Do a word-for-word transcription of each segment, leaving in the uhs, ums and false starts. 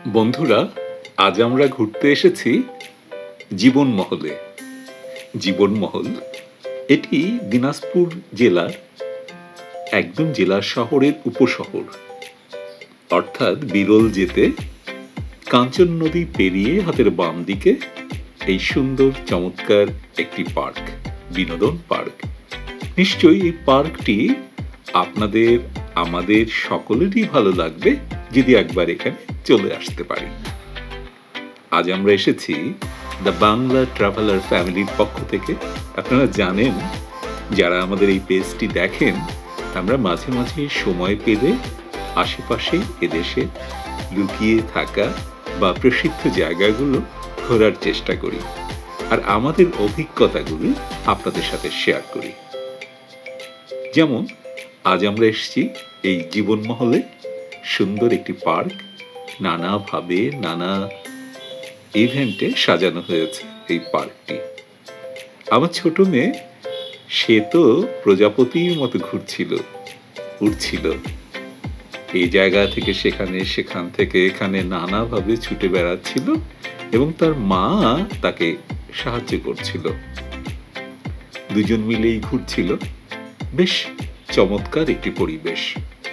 বন্ধুরা, আজ আমরা ঘুরতে এসেছি জীবনমহলে। জীবনমহল এটি দিনাজপুর জেলার একদম জেলা শহরের উপশহর, অর্থাৎ বিরল যেতে কাঞ্চন নদী পেরিয়ে হাতের বাম দিকে এই সুন্দর চমৎকার একটি পার্ক, বিনোদন পার্ক। নিশ্চয়ই এই পার্কটি আপনাদের আমাদের সকলেরই ভালো লাগবে যদি একবার এখানে চলে আসতে পারি। আজ আমরা এসেছি দ্য বাংলা ট্রাভেলার ফ্যামিলির পক্ষ থেকে। আপনারা জানেন, যারা আমাদের এই পেজটি দেখেন, আমরা মাঝে মাঝে সময় পেলে আশেপাশে এদেশে লুকিয়ে থাকা বা প্রসিদ্ধ জায়গাগুলো ঘোরার চেষ্টা করি, আর আমাদের অভিজ্ঞতাগুলি আপনাদের সাথে শেয়ার করি। যেমন আজ আমরা এসেছি এই জীবনমহলে, সুন্দর একটি পার্ক, নানাভাবে নানা ইভেন্টে সাজানো হয়েছে এই পার্কটি। আমার ছোট মেয়ে, সে তো প্রজাপতির মতো ঘুরছিল, উড়ছিল, এই জায়গা থেকে সেখানে, সেখান থেকে এখানে নানাভাবে ছুটে বেড়াচ্ছিল এবং তার মা তাকে সাহায্য করছিল। দুজন মিলেই ঘুরছিল। বেশ চমৎকার একটি পরিবেশ।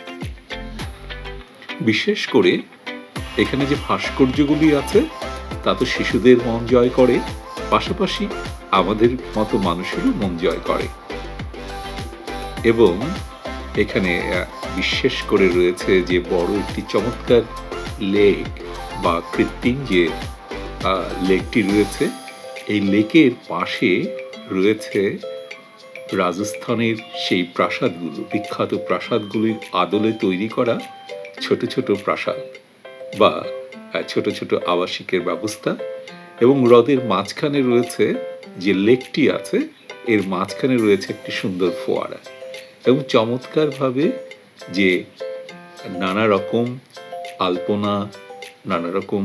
বিশেষ করে এখানে যে ভাস্কর্যগুলি আছে তা তো শিশুদের মন জয় করে, পাশাপাশি আমাদের মতো মানুষেরও মন জয় করে। এবং এখানে বিশেষ করে রয়েছে যে বড় একটি চমৎকার লেক বা কৃত্রিম যে লেকটি রয়েছে, এই লেকের পাশে রয়েছে রাজস্থানের সেই প্রাসাদগুলো, বিখ্যাত প্রাসাদগুলির আদলে তৈরি করা ছোট ছোট প্রাসাদ বা ছোট ছোট আবাসিকের ব্যবস্থা। এবং হ্রদের মাঝখানে রয়েছে যে লেকটি আছে, এর মাঝখানে রয়েছে একটি সুন্দর ফোয়ারা এবং চমৎকারভাবে যে নানা রকম আলপনা, নানা রকম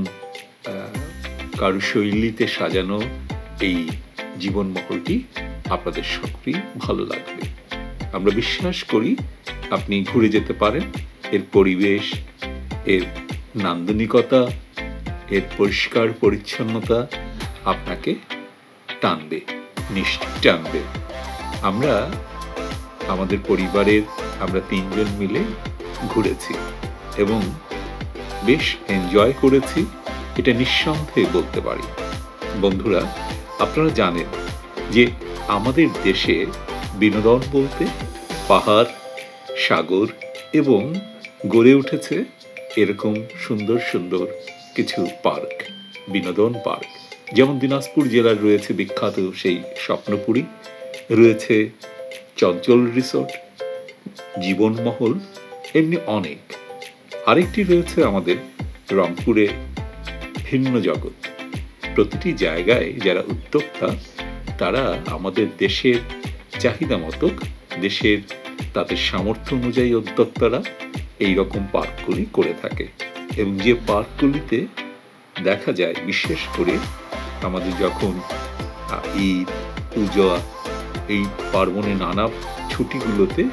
কারুশৈলীতে সাজানো এই জীবনমহলটি আপনাদের সকলেই ভালো লাগবে। আমরা বিশ্বাস করি আপনি ঘুরে যেতে পারেন। এর পরিবেশ, এর নান্দনিকতা, এর পরিষ্কার পরিচ্ছন্নতা আপনাকে টানবে, নিশ্চয় টানবে। আমরা আমাদের পরিবারের আমরা তিনজন মিলে ঘুরেছি এবং বেশ এনজয় করেছি, এটা নিঃসন্দেহে বলতে পারি। বন্ধুরা, আপনারা জানেন যে আমাদের দেশে বিনোদন বলতে পাহাড়, সাগর এবং গড়ে উঠেছে এরকম সুন্দর সুন্দর কিছু পার্ক, বিনোদন পার্ক। যেমন দিনাজপুর জেলার রয়েছে বিখ্যাত সেই স্বপ্নপুরী, রয়েছে চঞ্চল রিসোর্ট, জীবনমহল, এমনি অনেক। আরেকটি রয়েছে আমাদের রংপুরে ভিন্ন জগৎ। প্রতিটি জায়গায় যারা উদ্যোক্তা, তারা আমাদের দেশের চাহিদা মতো, দেশের তাদের সামর্থ্য অনুযায়ী উদ্যোক্তারা এই রকম পার্কগুলি করে থাকে। এবং যে পার্কগুলিতে দেখা যায়, বিশেষ করে আমাদের যখন ঈদ, পূজা, এই পার্বণে নানা ছুটিগুলোতে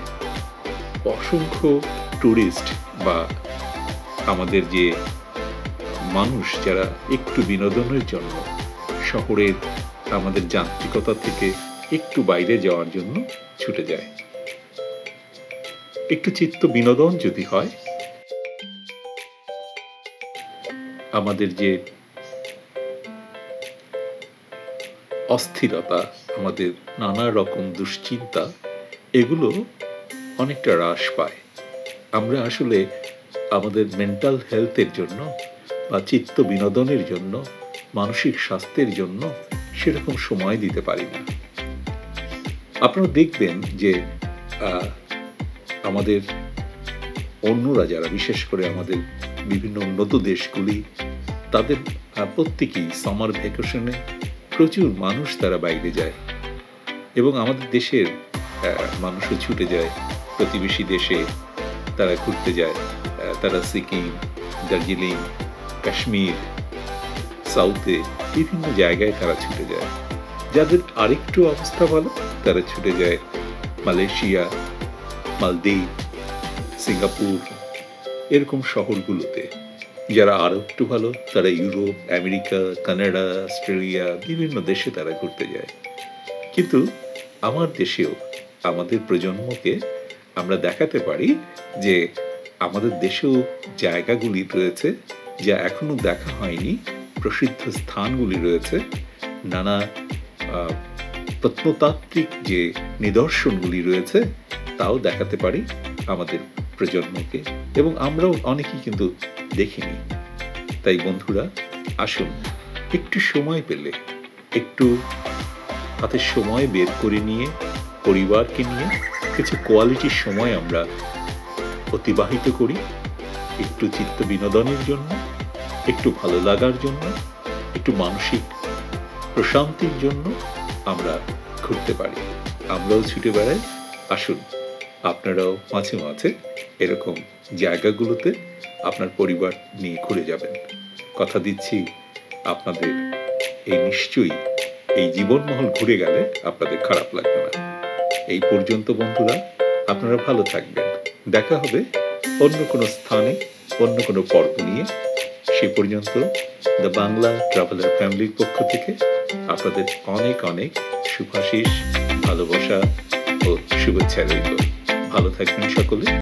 অসংখ্য টুরিস্ট বা আমাদের যে মানুষ যারা একটু বিনোদনের জন্য শহরের আমাদের যান্ত্রিকতা থেকে একটু বাইরে যাওয়ার জন্য ছুটে যায়। একটু চিত্ত বিনোদন যদি হয়, আমাদের যে অস্থিরতা, আমাদের নানা রকম দুশ্চিন্তা, এগুলো অনেকটা হ্রাস পায়। আমরা আসলে আমাদের মেন্টাল হেলথের জন্য বা চিত্ত বিনোদনের জন্য, মানসিক স্বাস্থ্যের জন্য সেরকম সময় দিতে পারি না। আপনারা দেখবেন যে আমাদের অন্যরা যারা, বিশেষ করে আমাদের বিভিন্ন উন্নত দেশগুলি, তাদের প্রত্যেকেই সামার ভ্যাকেশনে প্রচুর মানুষ তারা বাইরে যায় এবং আমাদের দেশের মানুষও ছুটে যায় প্রতিবেশী দেশে, তারা ঘুরতে যায়। তারা সিকিম, দার্জিলিং, কাশ্মীর, সাউথে বিভিন্ন জায়গায় তারা ছুটে যায়। যাদের আরেকটু অবস্থা ভালো, তারা ছুটে যায় মালয়েশিয়া, মালদ্বীপ, সিঙ্গাপুর, এরকম শহরগুলোতে। যারা আরও একটু ভালো তারা ইউরোপ, আমেরিকা, কানাডা, অস্ট্রেলিয়া বিভিন্ন দেশে তারা ঘুরতে যায়। কিন্তু আমার দেশেও আমাদের প্রজন্মকে আমরা দেখাতে পারি যে আমাদের দেশেও জায়গাগুলি রয়েছে যা এখনো দেখা হয়নি, প্রসিদ্ধ স্থানগুলি রয়েছে, নানা প্রত্নতাত্ত্বিক যে নিদর্শনগুলি রয়েছে তাও দেখাতে পারি আমাদের প্রজন্মকে, এবং আমরাও অনেকেই কিন্তু দেখিনি। তাই বন্ধুরা, আসুন একটু সময় পেলে, একটু হাতে সময় বের করে নিয়ে পরিবারকে নিয়ে কিছু কোয়ালিটির সময় আমরা অতিবাহিত করি, একটু চিত্ত বিনোদনের জন্য, একটু ভালো লাগার জন্য, একটু মানসিক প্রশান্তির জন্য আমরা ঘুরতে পারি। আমরাও ছুটে বেড়াই। আসুন আপনারাও মাঝে মাঝে এরকম জায়গাগুলোতে আপনার পরিবার নিয়ে ঘুরে যাবেন। কথা দিচ্ছি আপনাদের এই নিশ্চয়ই এই জীবনমহল ঘুরে গেলে আপনাদের খারাপ লাগবে না। এই পর্যন্ত বন্ধুরা, আপনারা ভালো থাকবেন। দেখা হবে অন্য কোনো স্থানে, অন্য কোনো পর্ব নিয়ে। সে পর্যন্ত দ্য বাংলা ট্রাভেলার ফ্যামিলির পক্ষ থেকে আপনাদের অনেক অনেক শুভাশিস, ভালোবাসা ও শুভেচ্ছা রইল। ভালো থাকবেন সকলে।